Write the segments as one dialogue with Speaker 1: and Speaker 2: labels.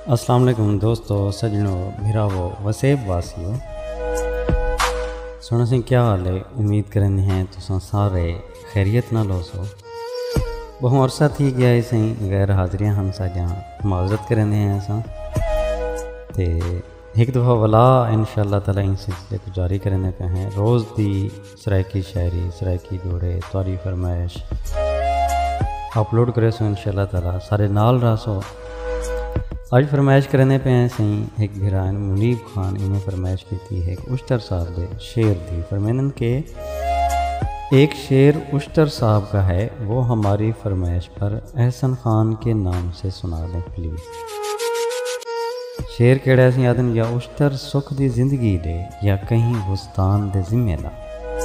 Speaker 1: अस्सलाम वालेकुम दोस्तों, सजनों, भिरावो, वसेब वासियों। सुनो सी क्या हाल है। उम्मीद करने हैं तुम सारे खैरियत ना लो सो। बहु अरसा थी गया सही गैर हाजिरियां हम साजा माजरत करने हैं असा ते एक दफ़ा वला इंशाअल्लाह ताला इन सिलसिले को जारी करने पे हैं। रोज़ दी सराइकी शायरी, सराइकी जोड़े, तारी फरमाइश अपलोड करे सो इंशाअल्लाह ताला सारे नाल रहा सो। आज फरमाइश करने पे हैं सही एक भिरान मुनीब खान इन्हें फरमाइश की थी है उश्तर साहब दे शेर दी फरमानन के एक शेर उश्तर साहब का है, वो हमारी फरमाइश पर एहसन खान के नाम से सुना दें प्लीज़। शेर केड़ा सी आदन या उश्तर सुख दी जिंदगी दे या कहीं गुस्तान दे जिम्मे दा।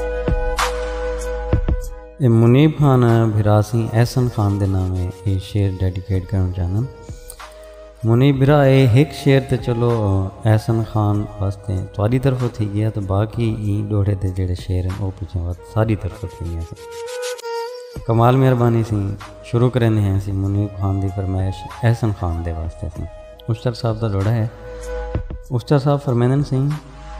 Speaker 1: मुनीब खान भिरासी एहसन खान दे नाम ये शेर डेडिकेट करना चाहना। मुनीब बिरा एक शेर तो चलो एहसन खान वास्ते तुहारी तरफों थी गया, तो बाकी ई डोड़े दे जेड़े शेर हैं वो पीछे बात सारी तरफों थी गया। कमाल मेहरबानी सी शुरू करने हैं सी मुनीब खान दी फरमाइश एहसन खान दे वास्ते सी। उश्तर साहब का जोड़ा है। उश्तर साहब फरमानन सिंह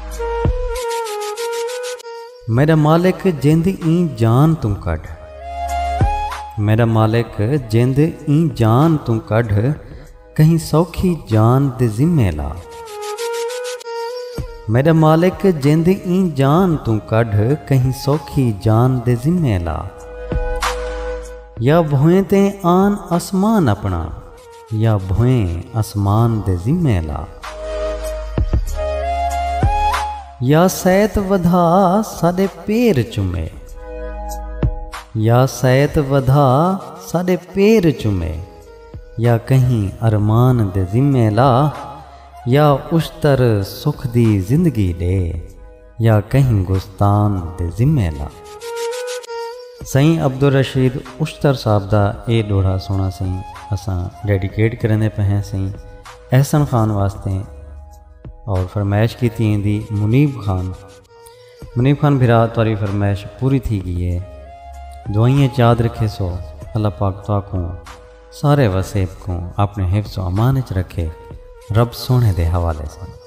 Speaker 1: मेरा मालिक जिंद ई जान तू कढ़, मेरा मालिक जिंद ई जान तू कढ़ कहीं सौखी जान दे जिम्मे ला। मेरा मालिक जिंद ई जान तू कढ़ कहीं सौखी जान दे जिम्मे ला। या भोएं ते आन आसमान अपना या भोएं आसमान दे जिम्मे ला। या सैत वधा साडे पैर चुमे, या सैत वधा साडे पैर चुमे या कहीं अरमान दे जिम्मे ला। या उश्तर सुख दी जिंदगी दे या कहीं गुस्तान दे जिम्मे ला। सही अब्दुल रशीद उश्तर साहब दा ये डोड़ा सोना सही असा डेडिकेट करने पे हैं सही एहसन खान वास्ते और फरमाइश की थी दी मुनीब खान। मुनीब खान भिरा तुहारी फरमाइश पूरी थी गई है। दुआइयाँ याद रखे सो अल्लाह पाक को सारे वसेब को अपने हिफ्ज़ व अमान च रखे रब सोने दे हवाले से।